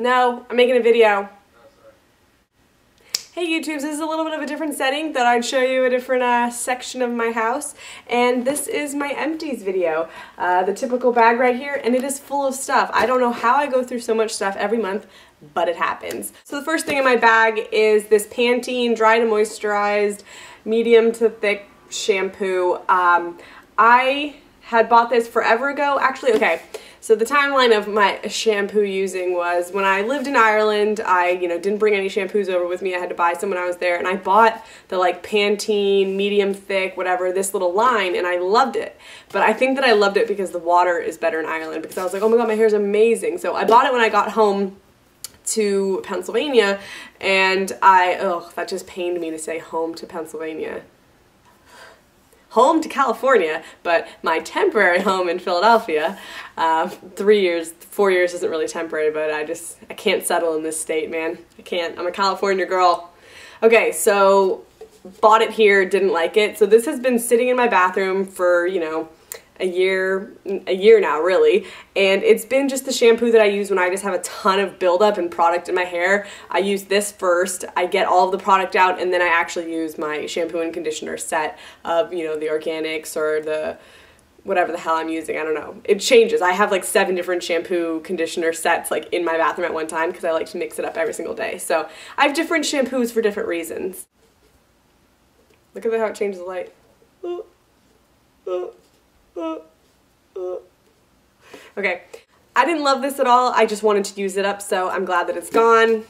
No, I'm making a video. Hey YouTubes, this is a little bit of a different setting. Thought I'd show you a different section of my house, and this is my empties video. The typical bag right here, and it is full of stuff. I don't know how I go through so much stuff every month, but it happens. So the first thing in my bag is this Pantene Dry to Moisturized medium to thick shampoo. I had bought this forever ago. Actually, okay. So the timeline of my shampoo using was when I lived in Ireland, I didn't bring any shampoos over with me. I had to buy some when I was there, and I bought the like Pantene medium thick whatever, this little line, and I loved it. But I think that I loved it because the water is better in Ireland, because I was like, oh my god, my hair's amazing. So I bought it when I got home to Pennsylvania, and that just pained me to say home to Pennsylvania. Home to California, but my temporary home in Philadelphia. 4 years isn't really temporary, but I can't settle in this state, man. I can't. I'm a California girl. Okay, so bought it here, didn't like it. So this has been sitting in my bathroom for, a year now, really, and it's been just the shampoo that I use when I just have a ton of buildup and product in my hair. I use this first, I get all of the product out, and then I actually use my shampoo and conditioner set of, the organics or the whatever the hell I'm using, I don't know. It changes. I have like 7 different shampoo conditioner sets like in my bathroom at one time because I like to mix it up every single day. So I have different shampoos for different reasons. Look at how it changes the light. Okay, I didn't love this at all. I just wanted to use it up, so I'm glad that it's gone.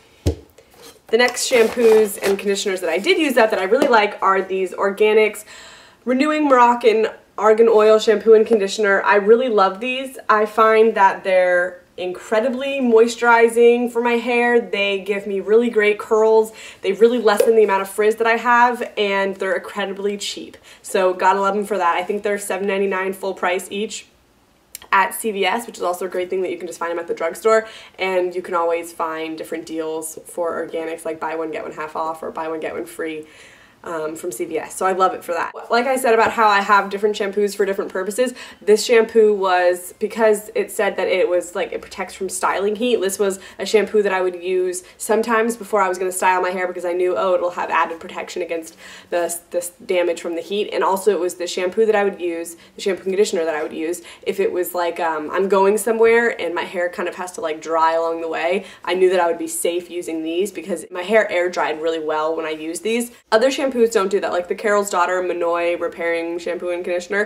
The next shampoos and conditioners that I did use up that I really like are these Organics Renewing Moroccan Argan Oil Shampoo and Conditioner. I really love these. I find that they're incredibly moisturizing for my hair. They give me really great curls. They really lessen the amount of frizz that I have, and they're incredibly cheap. So gotta love them for that. I think they're $7.99 full price each at CVS, which is also a great thing that you can just find them at the drugstore, and you can always find different deals for organics, like buy one get one half off or buy one get one free from CVS. So I love it for that. Like I said about how I have different shampoos for different purposes, this shampoo was, because it said that it was like it protects from styling heat, this was a shampoo that I would use sometimes before I was going to style my hair because I knew, oh, it'll have added protection against this damage from the heat. And also it was the shampoo that I would use, the shampoo and conditioner that I would use if it was like I'm going somewhere and my hair kind of has to like dry along the way. I knew that I would be safe using these because my hair air dried really well when I used these. Other shampoos don't do that, like the Carol's Daughter Minoy Repairing Shampoo and Conditioner.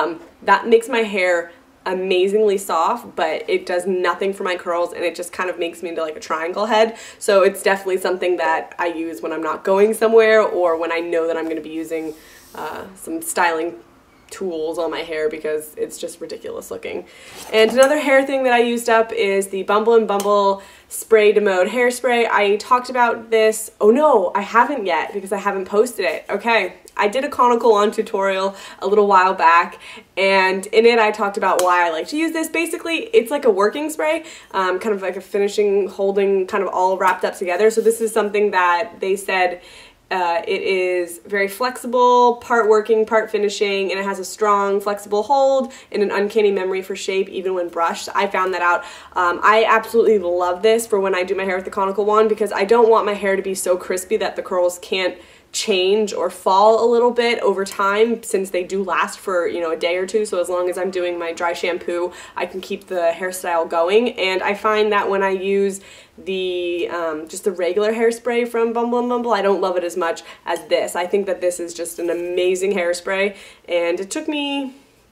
That makes my hair amazingly soft, but it does nothing for my curls, and it just kind of makes me into like a triangle head. So it's definitely something that I use when I'm not going somewhere or when I know that I'm going to be using some styling tools on my hair because it's just ridiculous looking. And another hair thing that I used up is the Bumble & Bumble Spray Demode Hairspray. I talked about this, oh no, I haven't yet because I haven't posted it. Okay, I did a conical wand tutorial a little while back, and in it I talked about why I like to use this. Basically, it's like a working spray, kind of like a finishing, holding, kind of all wrapped up together. So this is something that they said it is very flexible, part working, part finishing, and it has a strong, flexible hold and an uncanny memory for shape even when brushed. I found that out. I absolutely love this for when I do my hair with the conical wand because I don't want my hair to be so crispy that the curls can't change or fall a little bit over time, since they do last for a day or two. So as long as I'm doing my dry shampoo, I can keep the hairstyle going. And I find that when I use the just the regular hairspray from Bumble & Bumble, I don't love it as much as this. I think that this is just an amazing hairspray, and it took me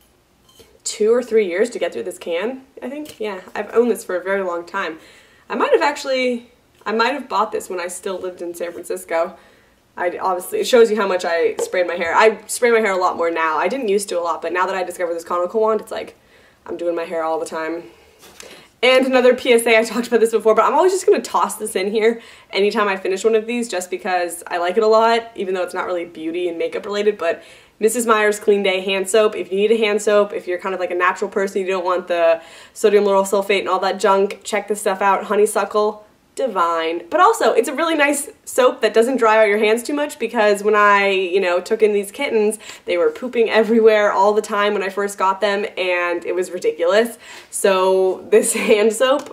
2 or 3 years to get through this can, I think. Yeah, I've owned this for a very long time. I might have bought this when I still lived in San Francisco. Obviously, it shows you how much I sprayed my hair. I spray my hair a lot more now. I didn't used to a lot, but now that I discovered this conical wand, it's like I'm doing my hair all the time. And another PSA, I talked about this before, but I'm always just going to toss this in here anytime I finish one of these just because I like it a lot, even though it's not really beauty and makeup related. But Mrs. Meyer's Clean Day hand soap. If you need a hand soap, if you're kind of like a natural person, you don't want the sodium lauryl sulfate and all that junk, check this stuff out. Honeysuckle. Divine. But also, it's a really nice soap that doesn't dry out your hands too much, because when I, took in these kittens, they were pooping everywhere all the time when I first got them, and it was ridiculous. So this hand soap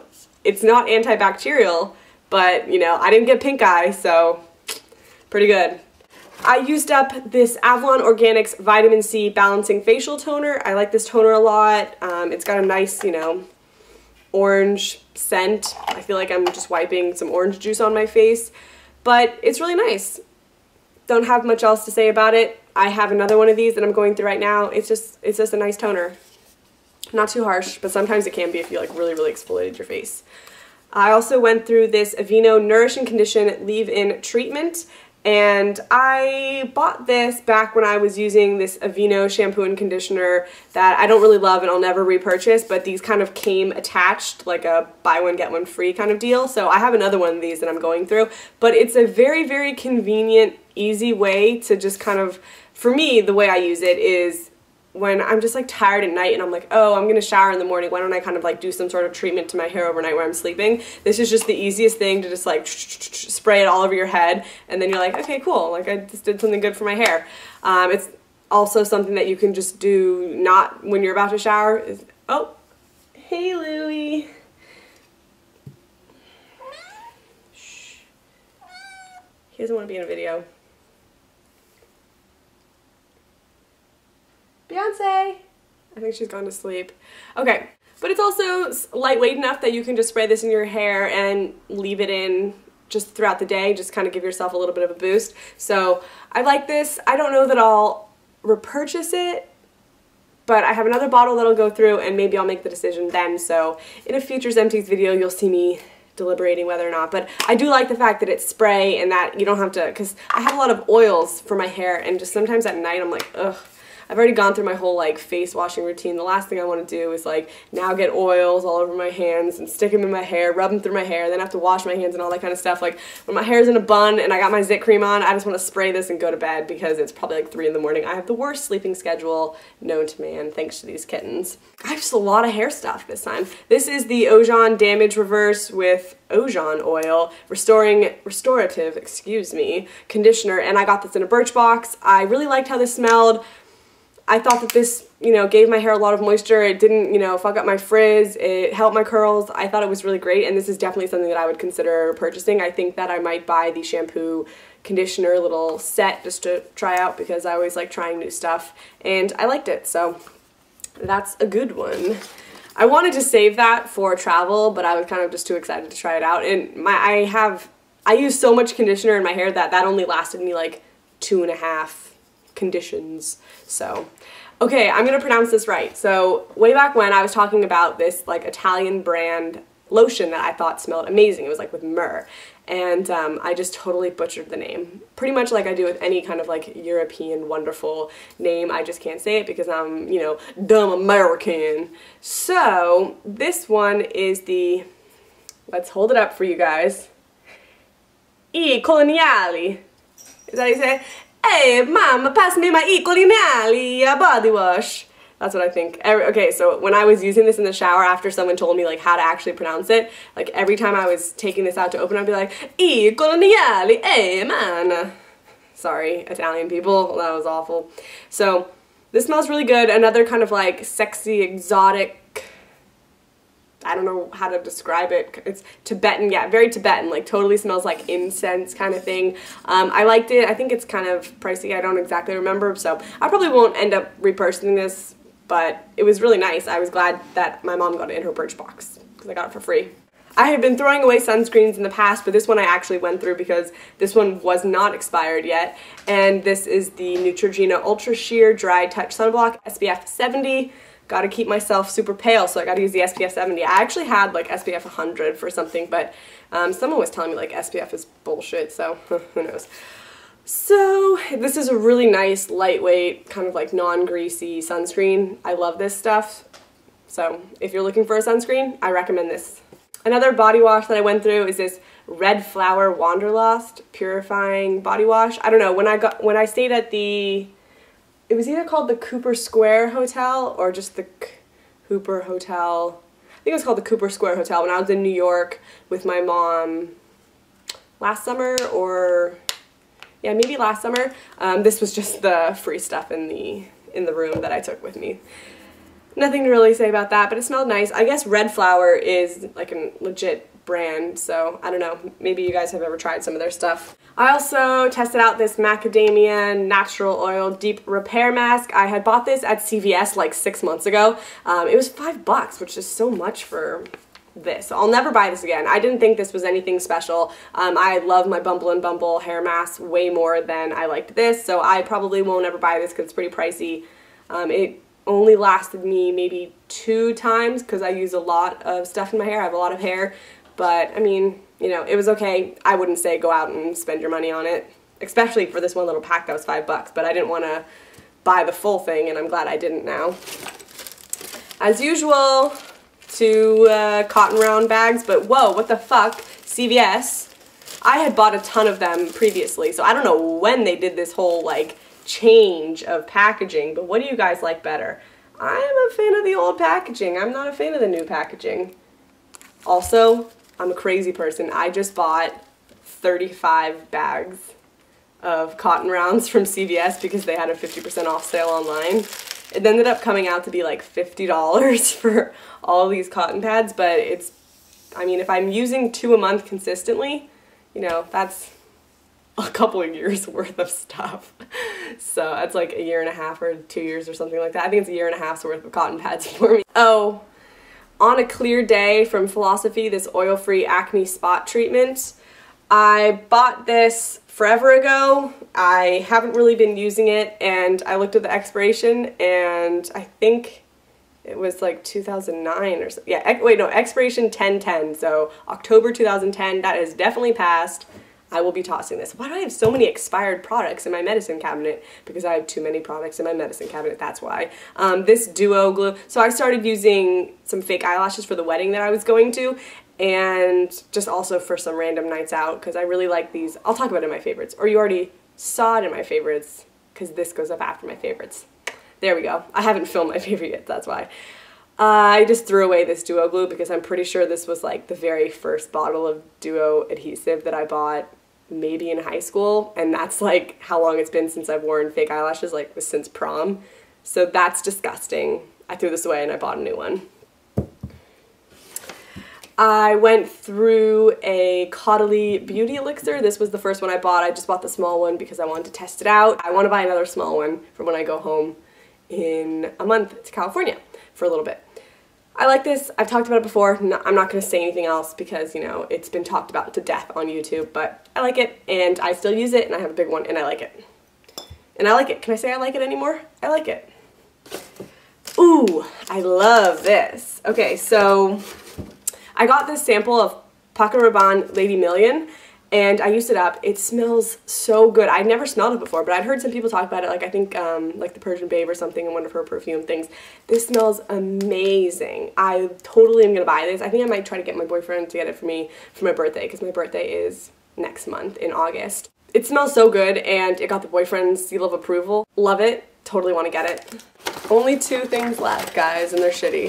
It's not antibacterial, but you know, I didn't get pink eye, so pretty good. I used up this Avalon Organics Vitamin C Balancing Facial Toner. I like this toner a lot. It's got a nice, you know, orange scent. I feel like I'm just wiping some orange juice on my face, but it's really nice. Don't have much else to say about it. I have another one of these that I'm going through right now. It's just a nice toner. Not too harsh, but sometimes it can be if you like really exfoliated your face. I also went through this Aveeno Nourish and Condition Leave-In Treatment. And I bought this back when I was using this Aveeno shampoo and conditioner that I don't really love and I'll never repurchase, but these kind of came attached, like a buy one get one free kind of deal. So I have another one of these that I'm going through, but it's a very convenient, easy way to just kind of, for me, the way I use it is when I'm just like tired at night and I'm like, oh, I'm gonna shower in the morning, why don't I kind of like do some sort of treatment to my hair overnight where I'm sleeping? This is just the easiest thing to just like spray it all over your head, and then you're like, okay, cool, like I just did something good for my hair. It's also something that you can just do not when you're about to shower. Oh, hey Louie. Shh. He doesn't want to be in a video. Beyonce! I think she's gone to sleep. Okay, but it's also lightweight enough that you can just spray this in your hair and leave it in just throughout the day, just kind of give yourself a little bit of a boost. So I like this. I don't know that I'll repurchase it, but I have another bottle that'll go through and maybe I'll make the decision then. So in a future Empties video, you'll see me deliberating whether or not, but I do like the fact that it's spray and that you don't have to, because I have a lot of oils for my hair and just sometimes at night I'm like, ugh. I've already gone through my whole like face washing routine. The last thing I want to do is like now get oils all over my hands and stick them in my hair, rub them through my hair, then have to wash my hands and all that kind of stuff. Like when my hair's in a bun and I got my zit cream on, I just want to spray this and go to bed because it's probably like 3 in the morning. I have the worst sleeping schedule known to man thanks to these kittens. I have just a lot of hair stuff this time. This is the Ojon Damage Reverse with Ojon oil, restorative, excuse me, conditioner, and I got this in a Birchbox. I really liked how this smelled. I thought that this, you know, gave my hair a lot of moisture. It didn't, you know, fuck up my frizz. It helped my curls. I thought it was really great, and this is definitely something that I would consider purchasing. I think that I might buy the shampoo conditioner little set just to try out because I always like trying new stuff, and I liked it, so that's a good one. I wanted to save that for travel, but I was kind of just too excited to try it out, and I use so much conditioner in my hair that only lasted me like 2.5 conditions. So okay, I'm gonna pronounce this right. So way back when I was talking about this like Italian brand lotion that I thought smelled amazing. It was like with myrrh, and I just totally butchered the name, pretty much like I do with any kind of like European wonderful name. I just can't say it because I'm, you know, dumb American. So this one is the, let's hold it up for you guys, I Coloniali. Is that how you say it? Hey, mama, pass me my E. Coloniali body wash. That's what I think. Okay, so when I was using this in the shower after someone told me like how to actually pronounce it, like every time I was taking this out to open, I'd be like, E. Coloniali, hey, man. Sorry, Italian people, that was awful. So this smells really good. Another kind of like sexy, exotic, I don't know how to describe it. It's Tibetan, yeah, very Tibetan, like totally smells like incense kind of thing. I liked it. I think it's kind of pricey. I don't exactly remember, so I probably won't end up repurchasing this, but it was really nice. I was glad that my mom got it in her Birchbox because I got it for free. I have been throwing away sunscreens in the past, but this one I actually went through because this one was not expired yet, and this is the Neutrogena Ultra Sheer Dry Touch Sunblock SPF 70. Gotta keep myself super pale, so I gotta use the SPF 70. I actually had like SPF 100 for something, but someone was telling me like SPF is bullshit, so who knows. So this is a really nice, lightweight, kind of like non-greasy sunscreen. I love this stuff. So if you're looking for a sunscreen, I recommend this. Another body wash that I went through is this Red Flower Wanderlust Purifying Body Wash. I don't know, when I stayed at the, it was either called the Cooper Square Hotel or just the Cooper Hotel. I think it was called the Cooper Square Hotel when I was in New York with my mom last summer, or yeah, maybe last summer. This was just the free stuff in the room that I took with me. Nothing to really say about that, but it smelled nice. I guess Red Flower is like a legit brand, so I don't know. Maybe you guys have ever tried some of their stuff. I also tested out this macadamia natural oil deep repair mask. I had bought this at CVS like 6 months ago. It was $5, which is so much for this. I'll never buy this again. I didn't think this was anything special. I love my Bumble and Bumble hair mask way more than I liked this, so I probably won't ever buy this because it's pretty pricey. It only lasted me maybe 2 times because I use a lot of stuff in my hair. I have a lot of hair, but I mean, you know, it was okay. I wouldn't say go out and spend your money on it, especially for this one little pack that was $5, but I didn't want to buy the full thing, and I'm glad I didn't now. As usual, 2 cotton round bags, but whoa, what the fuck, CVS. I had bought a ton of them previously, so I don't know when they did this whole, like, change of packaging, but what do you guys like better? I am a fan of the old packaging. I'm not a fan of the new packaging. Also, I'm a crazy person. I just bought 35 bags of cotton rounds from CVS because they had a 50% off sale online. It ended up coming out to be like $50 for all these cotton pads, but it's, I mean, if I'm using 2 a month consistently, you know, that's a couple of years worth of stuff. So that's like 1.5 years or 2 years or something like that. I think it's 1.5 years worth of cotton pads for me. Oh, On a Clear Day from Philosophy, this oil-free acne spot treatment. I bought this forever ago. I haven't really been using it, and I looked at the expiration, and I think it was like 2009 or something. Yeah, wait, no, expiration 10/10, so October 2010. That is definitely passed. I will be tossing this. Why do I have so many expired products in my medicine cabinet? Because I have too many products in my medicine cabinet, that's why. This duo glue. So I started using some fake eyelashes for the wedding that I was going to, and just also for some random nights out, because I really like these. I'll talk about it in my favorites, or you already saw it in my favorites, because this goes up after my favorites. There we go. I haven't filmed my favorite yet, that's why. I just threw away this duo glue because I'm pretty sure this was like the very first bottle of duo adhesive that I bought maybe in high school, and that's like how long it's been since I've worn fake eyelashes, like since prom. So that's disgusting. I threw this away and I bought a new one. I went through a Caudalie Beauty Elixir. This was the first one I bought. I just bought the small one because I wanted to test it out. I want to buy another small one for when I go home in a month to California for a little bit. I like this. I've talked about it before. I'm not going to say anything else because, you know, it's been talked about to death on YouTube, but I like it, and I still use it, and I have a big one, and I like it. And I like it. Can I say I like it anymore? I like it. Ooh, I love this. Okay, so I got this sample of Paco Rabanne Lady Million, and I used it up. It smells so good. I'd never smelled it before, but I'd heard some people talk about it, like I think like the Persian Babe or something in one of her perfume things. This smells amazing. I totally am gonna buy this. I think I might try to get my boyfriend to get it for me for my birthday, because my birthday is next month in August. It smells so good, and it got the boyfriend's seal of approval. Love it. Totally want to get it. Only 2 things left, guys, and they're shitty.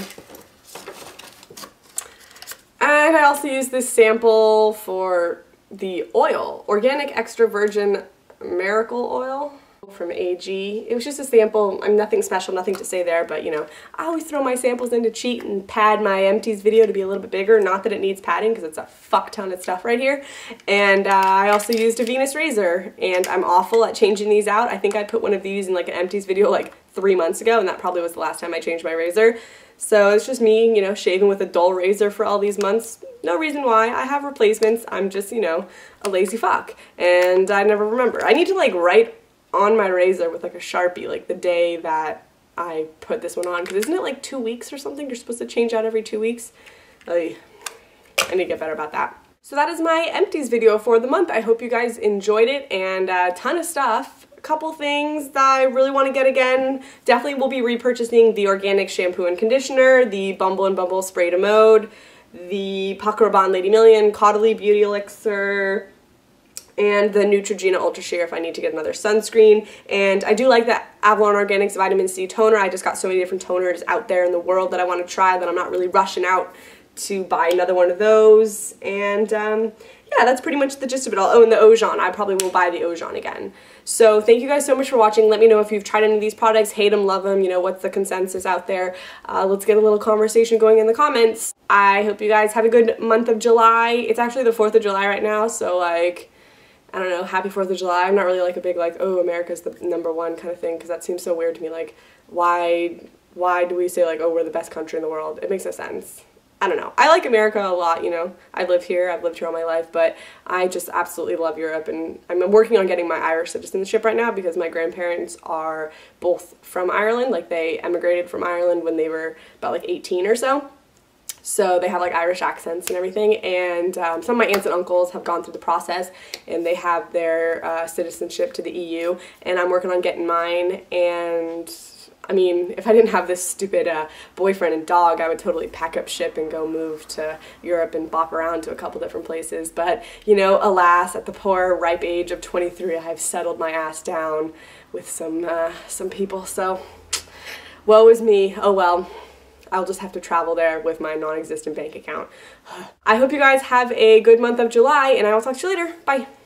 And I also used this sample for the oil, Organic Extra Virgin Miracle Oil from AG. It was just a sample. I'm nothing special, nothing to say there, but you know, I always throw my samples in to cheat and pad my empties video to be a little bit bigger. Not that it needs padding, because it's a fuck ton of stuff right here. And I also used a Venus razor, and I'm awful at changing these out. I think I put one of these in like an empties video like 3 months ago, and that probably was the last time I changed my razor. So it's just me, you know, shaving with a dull razor for all these months. No reason why. I have replacements. I'm just, you know, a lazy fuck. And I never remember. I need to like write on my razor with like a Sharpie like the day that I put this one on. Because isn't it like 2 weeks or something? You're supposed to change out every 2 weeks. I need to get better about that. So that is my empties video for the month. I hope you guys enjoyed it, and a ton of stuff. A couple things that I really want to get again. Definitely will be repurchasing the organic shampoo and conditioner, the Bumble and Bumble Spray to Mode, the Paco Rabanne Lady Million, Caudalie Beauty Elixir, and the Neutrogena Ultra Sheer if I need to get another sunscreen. And I do like the Avalon Organics Vitamin C toner. I just got so many different toners out there in the world that I want to try that I'm not really rushing out to buy another one of those. And yeah, yeah, that's pretty much the gist of it all. Oh, and the Ojon. I probably will buy the Ojon again. So thank you guys so much for watching. Let me know if you've tried any of these products, hate them, love them, you know, what's the consensus out there. Let's get a little conversation going in the comments. I hope you guys have a good month of July. It's actually the 4th of July right now, so like, I don't know, happy 4th of July. I'm not really like a big like, oh, America's the #1 kind of thing, because that seems so weird to me. Like, why do we say like, oh, we're the best country in the world? It makes no sense. I don't know. I like America a lot, you know. I live here. I've lived here all my life, but I just absolutely love Europe, and I'm working on getting my Irish citizenship right now because my grandparents are both from Ireland. Like, they emigrated from Ireland when they were about like 18 or so. So they have like Irish accents and everything, and some of my aunts and uncles have gone through the process and they have their citizenship to the EU, and I'm working on getting mine. And I mean, if I didn't have this stupid boyfriend and dog, I would totally pack up ship and go move to Europe and bop around to a couple different places. But, you know, alas, at the poor, ripe age of 23, I've settled my ass down with some people. So, woe is me. Oh well. I'll just have to travel there with my non-existent bank account. I hope you guys have a good month of July, and I will talk to you later. Bye.